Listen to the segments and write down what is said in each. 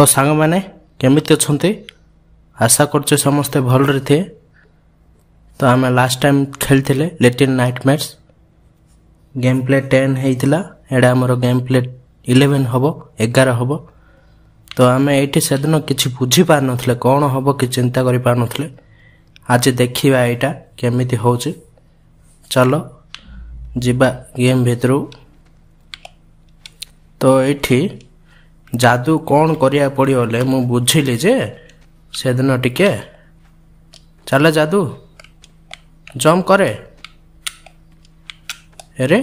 तो सांग मैंने केमिति अछंती आशा करछे समस्ते भल थे। तो आम लास्ट टाइम खेलते लिटिल नाइटमेयर्स गेम प्ले 10 होता एडा आमर गेम प्ले 11 हम 11 हम। तो आम ये से दिन कि बुझी पार नथिले कौन हम कि चिंता करि पार नथिले। आज देखिबा एटा केमिति होउची। चलो जिबा गेम भितर। तो ये जादू कौन करिया पड़े मु बुझिली जे से दिन टिके चले जादू जंप करे। अरे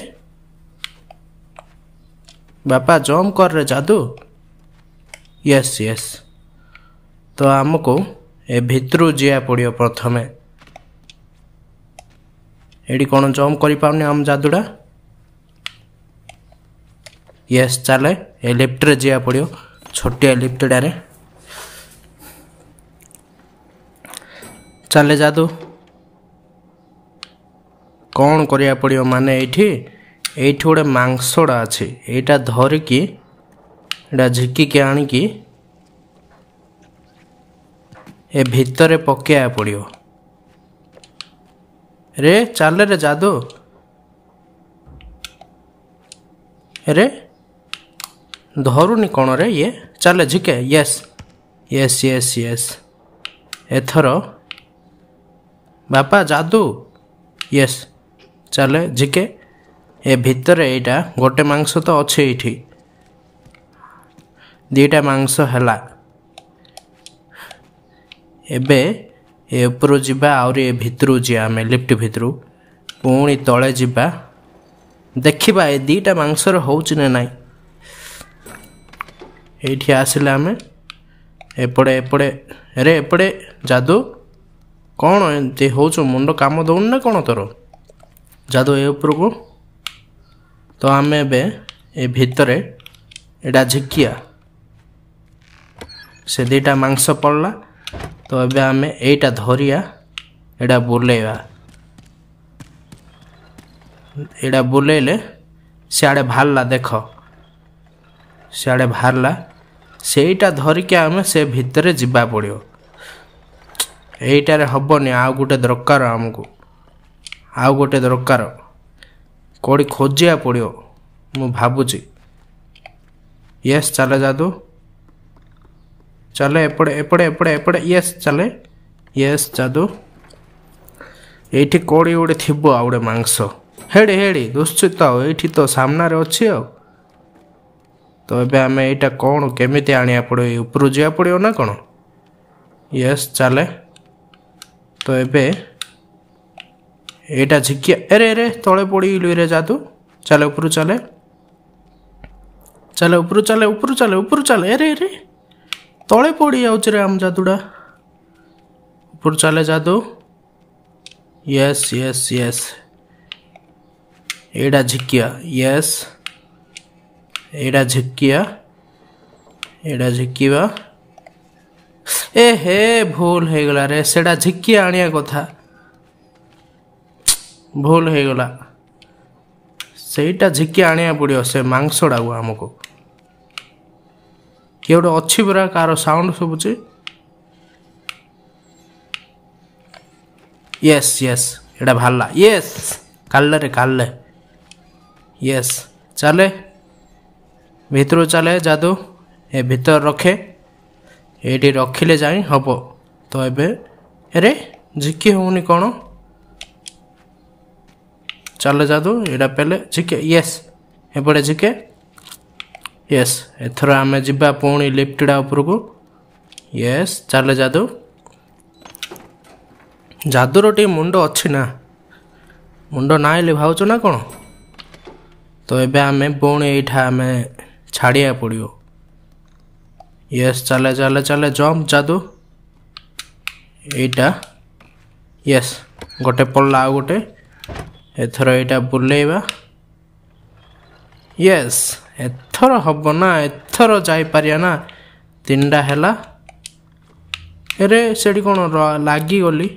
बापा जंप कर रे जादू। Yes yes. तो आमको ए भितरू जिया पड़ियो प्रथमे। एडी कौन जंप करि पाउनी आम जादूड़ा। यस चले ए लिफ्ट रे जिया पड़ियो छोटिया लिफ्ट डारे। चले जादू कौन करिया पड़ियो माने एठी गोटे मांसड़ा अच्छी एटा धरिकी एटा झिकी आनिकी ए भितरे पकेया पड़ियो। रे चले रे जादू। अरे धरुनी कौन रे ये चले झिके। Yes yes yes yes. एथर बापा जादू। यस चले झिके ए भितर एटा गोटे मांस तो अच्छे ये दीटा मांस हैला। एबे ए ऊपर जिबा और ए भितरू जिया आमे लिफ्ट भितरू पुणी तले जिबा देखिबा ए दीटा मांसर होउची ना नाई। एठी आसिले आमे एपड़े एपड़े। अरे एपड़े जादू कौन एमती होचु मुंड काम दौन ना कौन तोर जादू ए ऊपर को। तो आम ए भितरे एटा झिकिया से दीटा मांस पड़ला। तो एबे आम एटा धरिया एटा बुलेवा एटा बुलेले सियाड़े बाहरला देख सियाड़े बाहरला सेटा धरिकी आम से भितरे जिबा पड़ियो। एटारे हबनी आउ गोटे दरकार आमको आउ गोटे दरकार कोड़ी खोजिया पड़ियो मु भाबुची। यस चले जादू चले एपड़े एपड़े एपड़े एपड़े। यस चले यस जादू एठी कोड़ी गोटे थिबो आ गोटे मांस हेड़ी हेड़ी दुश्चित ये तो सामने अच्छी आ। तो एबे आम एटा कौन केमिति आनिया पड़ो ऊपर जिया पड़ो ना कौन। यस चले। तो एबे एटा झिकिया। अरे अरे तले पड़ी रे जादू चले ऊपर चले चले ऊपर चले ऊपर चले ऊपर चले। अरे अरे तले पड़ी जाऊच रे आम जादूड़ा ऊपर चले जादू। यस यस यस एडा झिकिया। यस एडा झिकिया एडा झिकिवा। ए हे भूल हो गला रे सेडा झिकिया आनिया कथा भूल हो गला। सेटा झिकिया आनिया पड़ियो से मांसड़ा आमको किए गोटे अच्छी परा कार साउंड शुभुची। यस यस एटा भाला। यस काले रे काले। यस चले भितर चले जादू ए भितर रखे ये रखिले जाई हम। तो एबे अरे झिकी होनी कौन चले जादू एटा पेले झिके। यस एपटे झिके। यस एथर आम जिबा पुणी लिफ्टड़ा ऊपर को। यस चले जादू जादूर टे मुंड अच्छी ना मुंड ना भावच ना कौन। तो एबे आमे पुणी एठा आमे छाड़िया पड़ियो। यस चले चले चले जंप जादू एटा। यस गोटे पड़ला आ गोटे एथर एटा बुलेवा। यस एथर हम ना एथर जाई पारिया ना तीनटा हैला। अरे सेठी कौन लागी गली।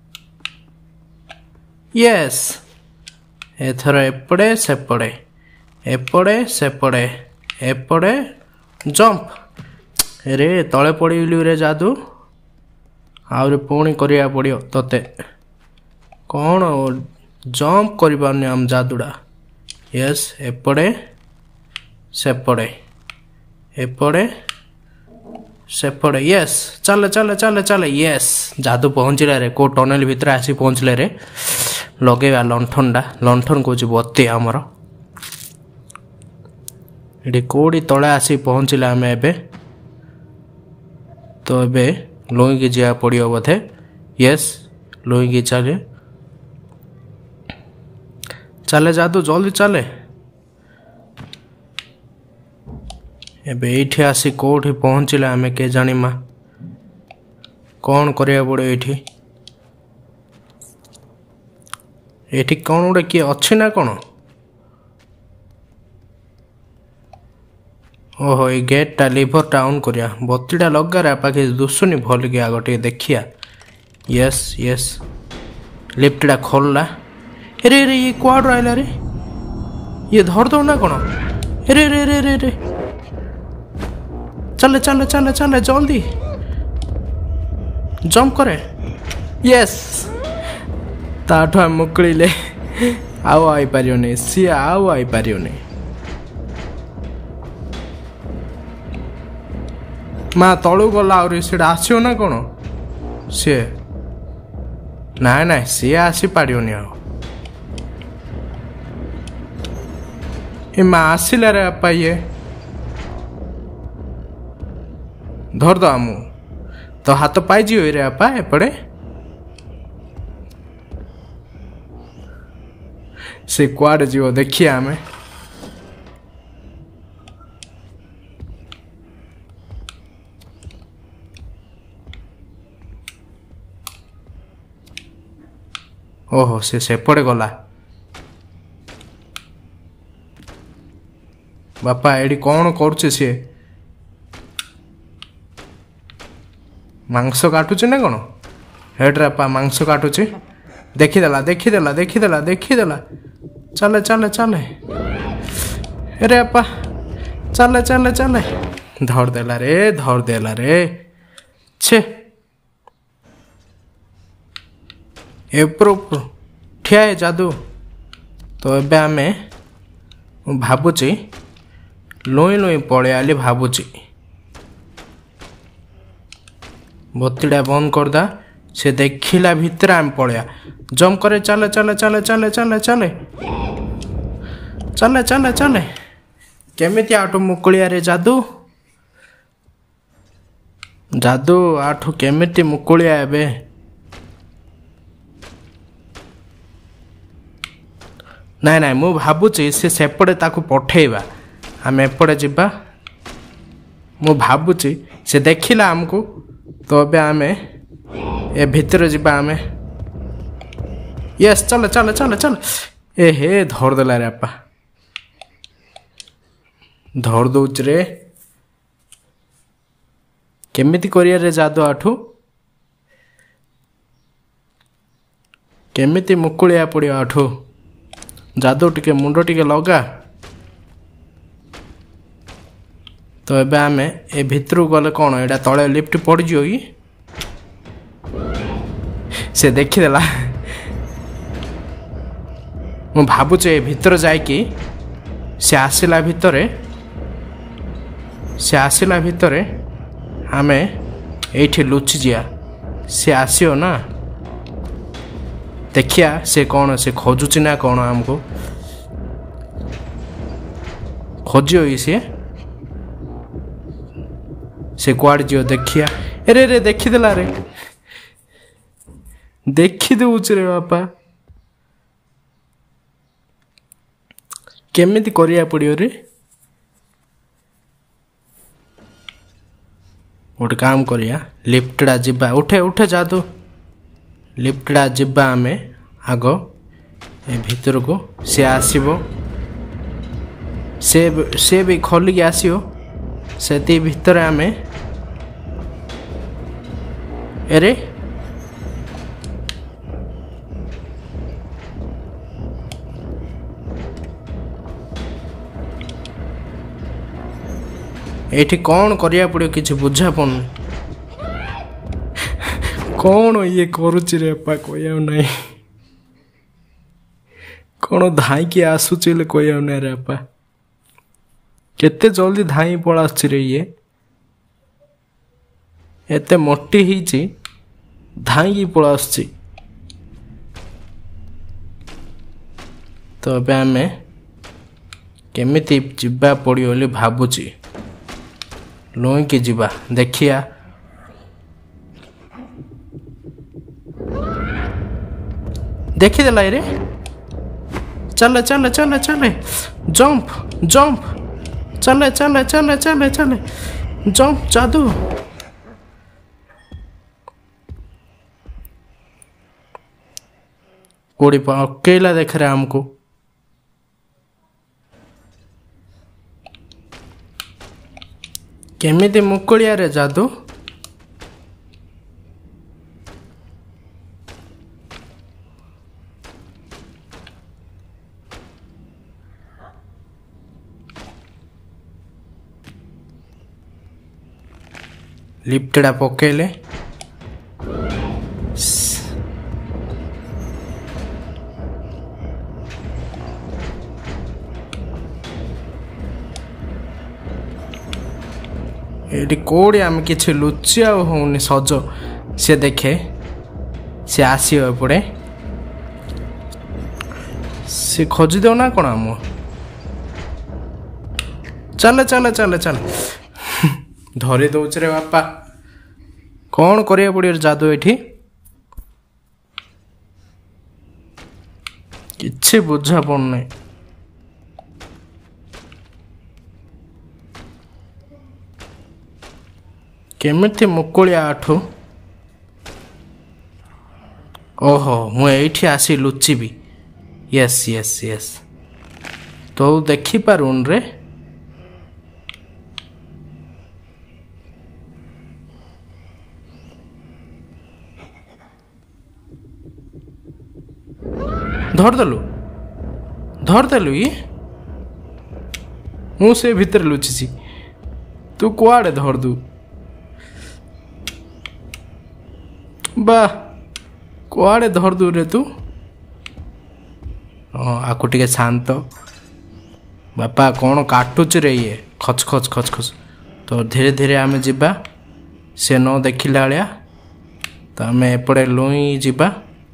यस एथर एपड़े सेपड़े एपड़े सेपड़े एपड़े जंप। रे तले पड़गलु रे जादू आउरी पुणी करिया पड़ियो तते कौन जंप कर पारनी आम जादूड़ा यस एपड़े सेपड़े एपड़े सेपड़े यस चल चल चल चल यस जादू पहुँचला रे को टनेल भितर आसी पहुँचले रे लगेगा लंठनटा लंठन कौच बत्ती आमर ये कौड़ी तले आसी पहुँचले आम एबे तो एबे लुईकी जा पड़ो बोधे यस लुईकी चले चले जादू जल्दी चले एबे एठी आसी कोठी पहुँचले आम के जानिमा कौन करिया पड़ो एठी कौन गोटे किए अच्छी ना कौन ओहो ये गेटा लिभरटा ऑन करिया बत्तीटा लगा रे पाखे दुसुनी भल के आग टे देखिया यस यस लिफ्टटा खोलला रे रे ये क्वाड आइला रे ये धर दो ना कौन रे रे रे रे रे चले चले चले चले जल्दी जंप करे यस ताठु आम मुकड़े आउ आई पारियोनी सी आउ आई पारियोनी माँ तलू गला आउरी सीटा आसियो ना कौन सी ना ना सी आसी पारियोनी आउ ए माँ आसिला रे आपा ये धर दो आमु तो हाथ पाइजी रे आपा एपड़े से कुआड़े जीव देखिए आमे ओहो से सेपड़े गला बापा एडी कौन करुचे सी मांस काटुचे ना कौन हेड्रे आपा मांस काटुचे देखीदेला देखीदेला देखीदेला देखीदेला चले चले चले अरे अपा चले चले चले धर देला रे छे एप्रो ठिया है जादू तो एबे आमे भाबुची लुई लुई पड़े आली भाबुची बत्तीटा बंद करदा से देखिला भितर आम पड़िया जंप करे चले चले चले चले चले चले चले चले चले केमिति आठु मुकुलिया रे जादू जादू आठु केमिति मुकुलिया एबे नाई नाई मु भाबुची से सेपड़े ताकू पठेइबा आम एपड़े जिबा मु भाबुची से देखिला आमको तो एबे आमे ए भितर जीवा आमे यस चल चल चल चल ए हे धर देला रे आपा धर दउच रे केमिति करिया रे जादू आठू केमिति मुकुलिया पड़ियो आठू जादू टिके मुंड टिके लगा तो एबे आमे ए भितर गले कौन एटा तले लिफ्ट पड़ जियो कि से देखीदेला मु भाबुचे भितर जाइकी से आसिला भितरे आमे एठी लुचि जिया से आसियो ना देखिया से कौन से खोजुची ना कौन हमको खोजियो से कुआड़ जियो देखिया अरे रे देखीदेला रे देखी दउच रे बापा केमिति करिया पड़ियो रे गोटे काम करिया लिफ्टड़ा जिबा उठे उठे जादू लिफ्टड़ा जिबा आमे आग ए भितर को से आसीबो से भी खोलिकी आसियो से भितर आमे अरे एठी कौन करिया पड़ियो किछि बुझा पड़ुनी कौन ये करुछि रे अपा कोया नहीं कौन धाई के आसुछि ले कोया नहीं रे अपा केते जल्दी धाई पळा आछि रे ये एते मोटी हिची धाई की पळा आछि तो अब आम केमिति जिबा पड़ियो बोली भाबुची लोई के जिबा देखिया देखी देला रे चले चले चले चले जंप जंप चले चले चले चले चले जंप जादू कोड़ी अकेला देख रहा हमको केमिति मुकुलिया रे जादू लिफ्टड़ा पकेले ये कोड़ी आम कि लुचिया होनी सज से देखे से आसो एपटे से खोजी दो ना कौन आम चले चले चले चले धरी दौच रे बापा कौन करिया पड़ियो जादू एठी किछि बुझा पड़ने केमिति मुकुलिया आठु ओहो मु एठी आसी लुचिबी यस यस यस तो देखी पारुन रे धरदेलु ये मु से भीतर लुचिছি तू कुआड़े धर दू बा कुआड़े धर दू रे तू आकु टिके शांत बापा कौन काटुच रे ये खच खच खच खच तो धीरे धीरे आम जीवा से न देखिला भाया तो आम एपटे लुई जीवा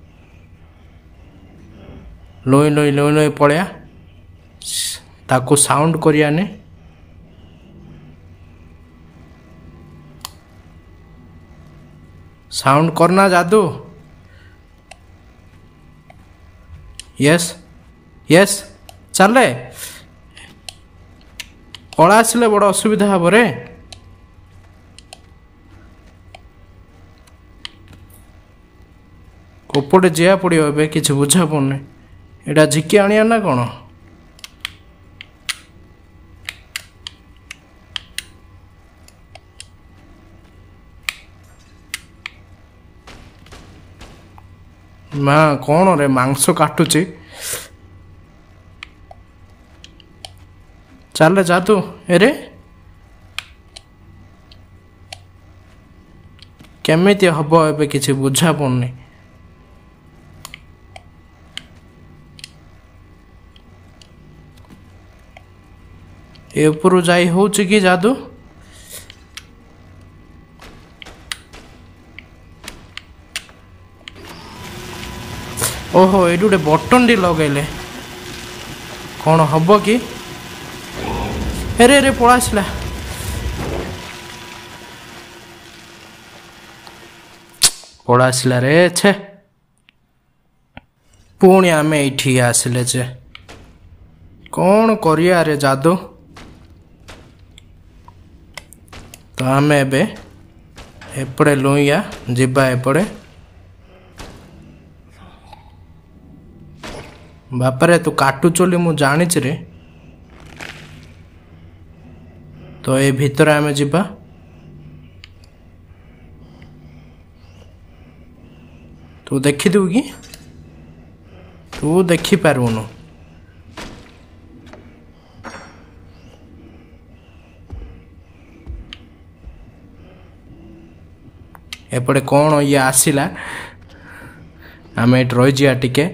लोई लोई लोई लोई पड़िया ताकू साउंड करियाने साउंड करना जादू यस यस चले कला आसले बड़ असुविधा हम रे कोपटे जिया पड़ो ए कि बुझा पड़ने एटा झिकी आनिया ना कौन माँ कौन रे मांस काटुची चल जातु एरे केमिति हब एबे किछि बुझा पड़नी ए ऊपर जाई होउछि कि जादू ओहो एडु गोटे बटन टी लगेले कौन हम कि अरे अरे पळासला पळासला रे छे पुणी आम ये आसिले जे कौन करिया रे जादू तो आम एबे एपड़े लुइया जिबा एपड़े बापारे तू काटु चोली मु जानी रे तो ये भीतर आम जिबा तू देखी दू कि तू देखी पारुनु एपटे कौन ये आसला आम ये रही टिके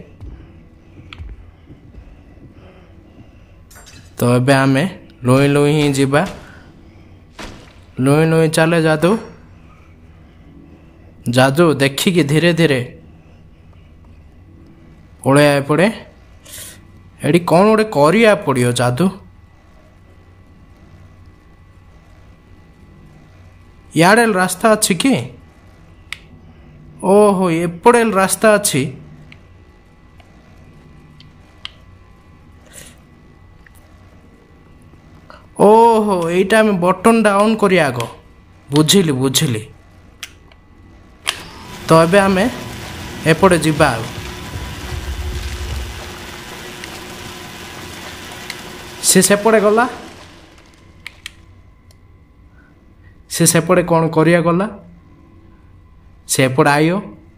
तो एबे आम लुई लुई ही जीवा लुई लुई चले जादू जादू देखिकी धीरे धीरे पड़े एपटे एटी कौन गोटे करिया पड़ियो जादू याडे रास्ता अच्छी कि ओहो एपटे रास्ता अच्छी ओहो एटा आम बटन डाउन करिया आगो बुझिली बुझिली तो एबे आम एपटे जीवा से सेपटे गला से सेपटे कौन करिया गला से एपटे आयो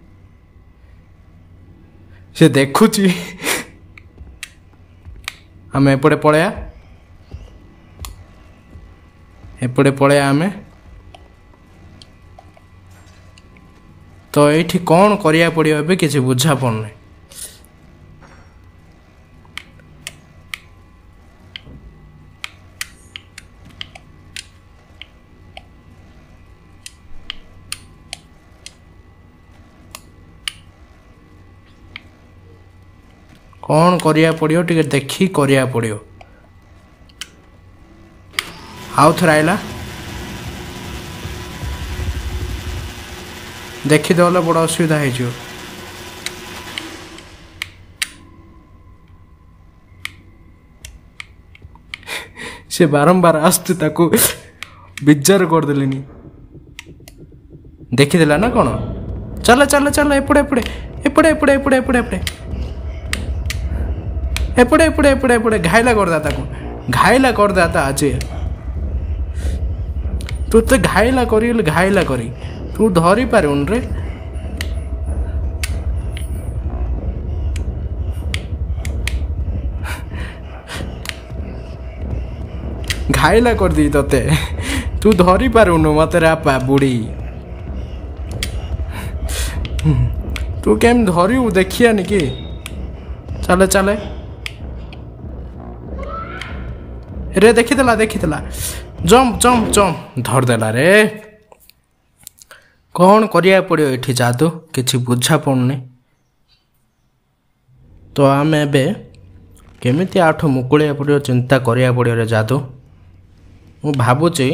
से देखुची आम एपटे पलैया एपटे पलैया आम तो ये कौन करिया पड़ियो एबे किसी बुझा पड़ना कौन करिया पड़ियो टिके देखी करिया पड़ियो आउ थर आइला देखी दे बड़ असुविधा हो से बारंबार आसते ताको बिजार करदेली देखीदेला ना कौन चल चल चल एपटे एपटे एपटे एपटे एपटे एपटे एपटे एपटे एपटे एपटे एपटे घायला करदा ताको घायला करदा आज तू तो घायला करी तू धरी पारुन रे घायला कर दी तते तू धरी पारुन मत रापा बुढ़ी तू केम धरियो देखिया नि कि चले चले रे देखीदेला जम्प जम्प जम्प धरदेला रे कौन करिया पड़ियो एठी जादू किछि बुझा पड़नी तो आम एबे केमिति आठ मुकुलिया पड़ियो चिंता करिया पड़ियो रे जादू मु भाबुची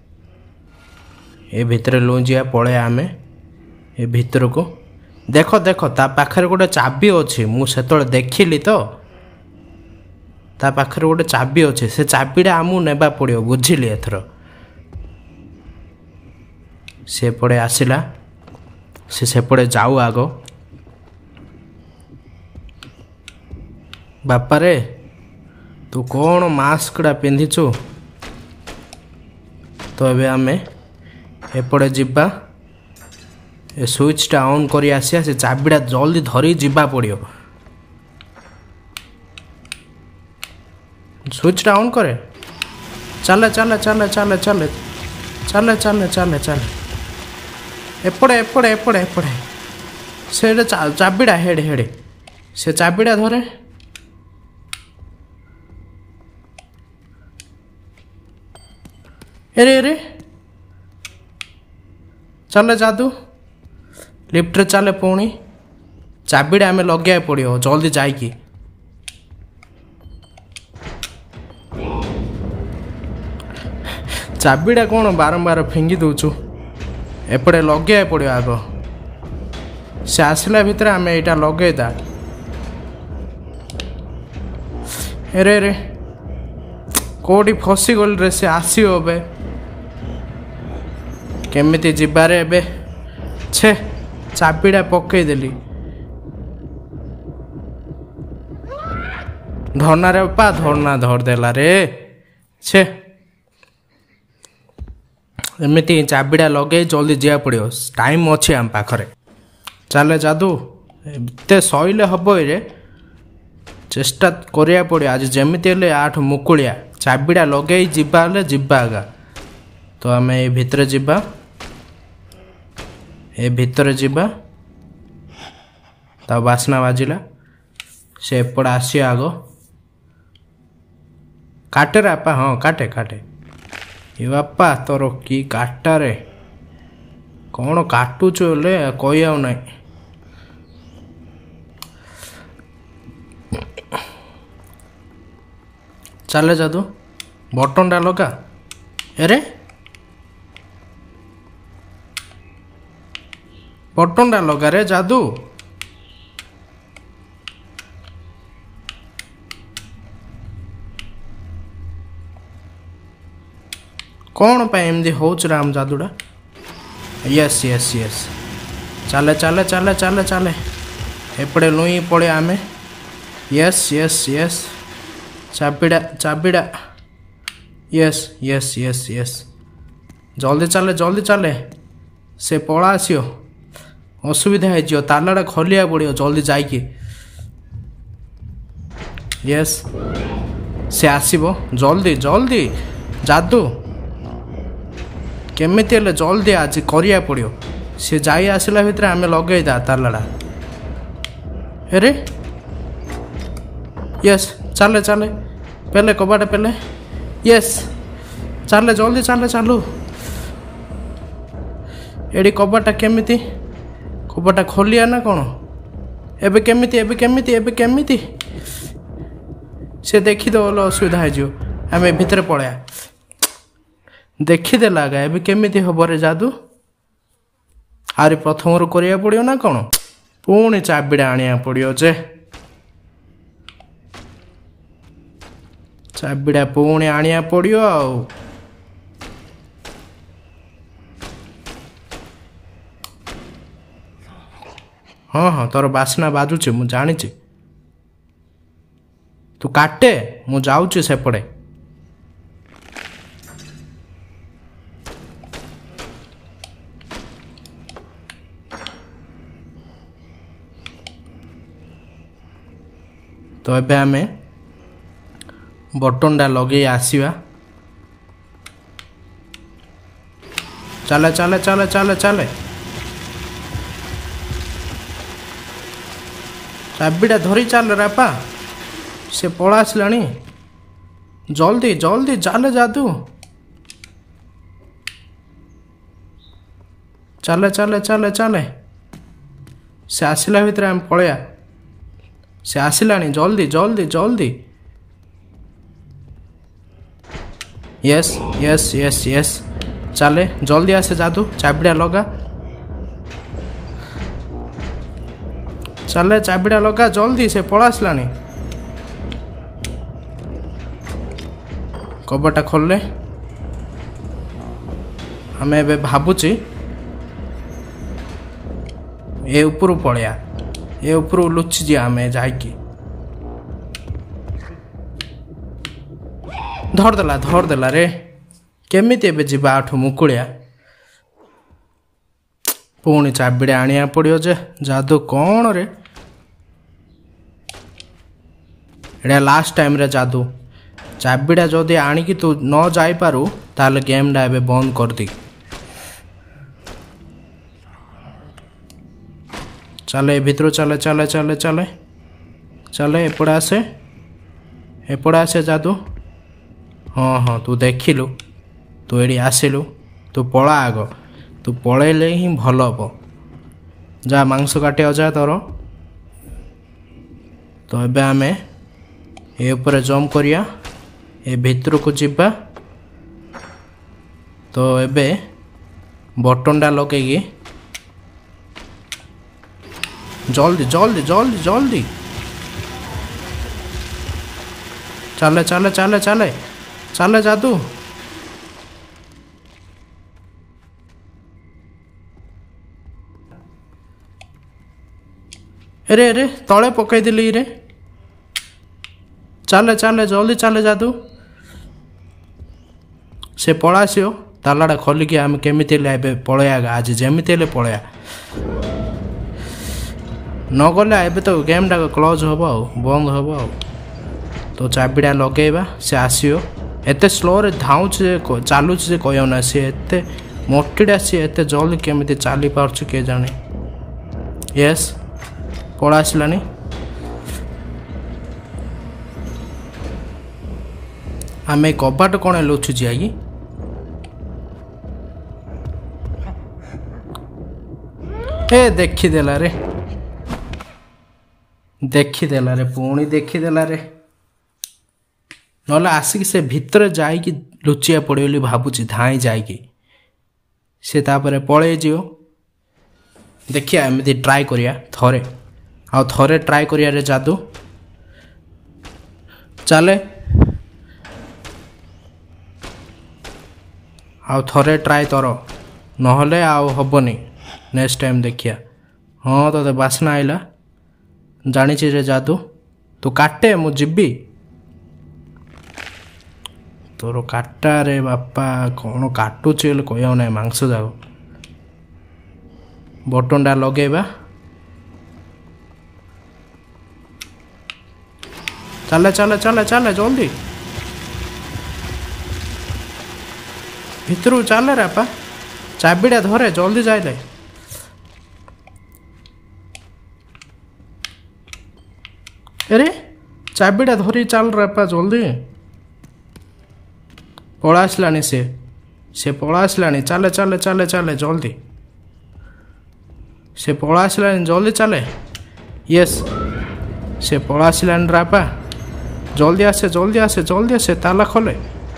ए भितर लुंजिया पड़े आम ए भितर को देख देख ता पाखरे गोटे चाबी अच्छी मु सेतळे देखिली तो ता पाखरे गोटे चाबी अच्छे से चाबीटा आमु नेबा पड़ियो बुझिली एथर से पड़े आसिला से सेपड़े जाऊ आग बापा रे तू कौन मास्कटा पिंधिचु तो एबे आमे एपड़े जिबा ए स्विचटा ऑन करी आसिया से चाबीटा जल्दी धरी जिबा पड़ियो स्विचटा ऑन करे चले चले चले चले चले चले चले चले चले एपड़े एपड़े एपड़े एपड़े से चाबीटा हेड़े हेड़े से चाबीटा धरे एरे एरे चले जादू लिफ्ट चले पुणी चाबीटा आम लगे पड़ो जल्दी जाइकी चाबीटा कौन बारंबार फिंगी दौचु एपटे लगे पड़ो आग से आसला भितर आम यहाँ लगेदा एरे एरे कौटी फसीगल रे से आसो ए केमिति जिबारे एबे छे चाबीटा पकईदेली धरना रे बापा धरना धरदेला रे छे एमती चाबीटा लगे जल्दी जा पड़ो टाइम अच्छे आम पाखरे चले जादू एते सईले हम रे चेष्टा करिया पड़ो आज जमीती हेले आठ मुकुलिया चाबीटा लगे जीवा आगा तो आम ये भितर जीवा ए भितर जीवा ता बास्ना बाजिला से एपट आसी आग काटे रे आपा हाँ काटे काटे ये बापा तोर कि काटारे कौन काटुच बोले कही आउ ना चले जादू बटन टा लगा अरे बटन टा लगा रे जादू कौन पे एमती होच राम जादूटा यस यस यस चले चले चले चले चले एपटे लुई पड़े आमे यस यस यस चाबिड़ा चाबिड़ा यस यस यस यस जल्दी चले से पड़ा आसियो असुविधा हो तालाटा खोलिया पड़ो जल्दी जाइए यस से आसब जल्दी जल्दी जादू केमिति हेले जल्दी आज करिया पड़ो सी जाई आसला भितर आमे लगेदा तालाटा अरे यस चले चले पेले कबाटा पेले यस चले जल्दी चले चालू एडी कबाटा केमिति कबाटा खोलिया ना कौन एबे केमिति से देखीदे बोले असुविधा हो आम भितर पड़ा देखीदे लगा एबे केमिति हम रे जादू आरे प्रथम रू करिया पड़ियो ना कौन पुणी चाबिड़ा आनिया पड़ियो जे चाबिड़ा पुणी आनिया पड़ियो आउ हाँ हाँ तोर बास्ना बाजुचे मु जानी तू काटे मु जाऊची सेपड़े तो एबे आमे बटन टा लगे आसवा चले चले चले चले चले चाबिटा धरी चल रापा से पड़ा आसलानी जल्दी जल्दी चले जादू चले चले चले चले से आसला भितर आम पलैया से आसलानी जल्दी जल्दी जल्दी यस यस यस यस चले जल्दी आसे जादू चाबिड़ा लगा चले चाबिड़ा लगा जल्दी से पड़ा आसलानी कबाटा खोलले आम ए भावुची ए उपरू पलैया ए उपरू लुचि जी आम जाकि धरदेला रे केमिति एबे जीवा आठु मुकुलिया पुणी चाबिड़ा आनिया पड़ियो जे जादू कौन रे एड़ा लास्ट टाइम रे जादू चाबिड़ा जदि आनिकी तू न जाई पारू ताले गेम डा एबे बंद कर दी चले भितर चले चले चले चले चले एपड़ा आसे जादू हाँ हाँ तू देखिलु तू एडी आसिलु तू पला आग तू पलैले ही भल हम जा मांस काटे अजा तोर तो एबे आमे ए ऊपर जंप करिया ए भितर को जीवा तो एबे बटन टा लगे जल्दी जल्दी जल्दी जल्दी चले चले चले चले चले जादू अरे अरे तले पकई दिली रे चले चले जल्दी चले जादू से पलासियो तालाटा खोलिकी आम केमिति पलैया आज जेमिति हेले पलैया न गले एबे तो गेम टा क्लोज हम आ बंद हम आ तो चाबिड़ा लगेबा से आसियो एते स्लो रे धाउछ चलुछ जे कहना से एते मोटीटा सी एत जल्दी केमी चली पार्छ किए जाने। यस पड़ा आसलानी आम कबाट कौन लुचुची आई ए देखीदेला रे देखीदेला रे पुणी देखीदेला रे नला आसिक से भितर जाइकी लुचिया पड़े बोली भावुची धाई जाइकी से तापर पड़े जीव देखिया एमती ट्राए करिया थरे आ थरे ट्राए करिया रे जादू चले आ थरे ट्राए तर नहले आउ हबनी नेक्स्ट टाइम देखिया। हाँ तो बासना आइला जानी रे जादू तू काटे मु जीबी तोर काटा रे बापा कौन काटुची कह ना मांस जाओ बटनटा लगेबा चले चले चले चले जल्दी भितर चले रे बापा चाबिटा धरे जल्दी जाइले अरे चाबिटा धरी चल रे बापा जल्दी पड़ा आसलानी से पड़ा आसलानी चले चले चले चले जल्दी से पड़ा आसलानी जल्दी चले। यस से पड़ा आसलानी रापा जल्दी आसे जल्दी आसे जल्दी आसे ताला खोले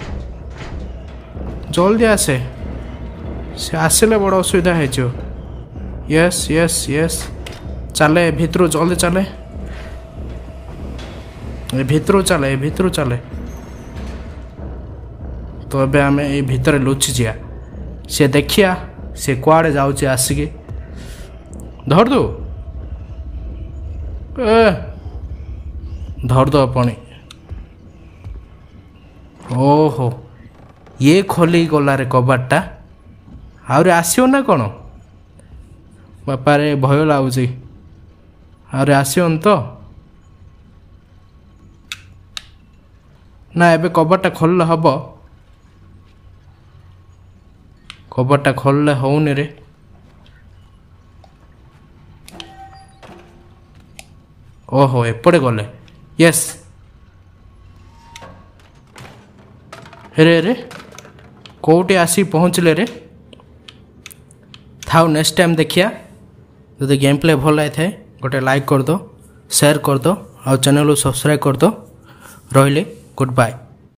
जल्दी आसे से आसले बड़ असुविधा है। यस यस यस चले भितर जल्दी चले भितर चले भितर चले तो अब आम ये भितर लुचि जा से देखिया से कुआड़े जाऊँ आसिकी धर दो धर दो अपनी ओहो ये खोली गला रे कबाटा आहरी आसो ना कौन बापा रे भय लगुच आहरी आसन तो ना एबे कबाटा खोल हम कबाटा खोलले होनी रे ओहो एपटे गले। यस रे रे कौटे आसी पहुँचले रे थाउ नेक्स्ट टाइम देखिया जो गेम प्ले भल लगे गोटे लाइक कर दो शेयर कर दो और चैनल को सब्सक्राइब कर दो रहिले गुड बाय।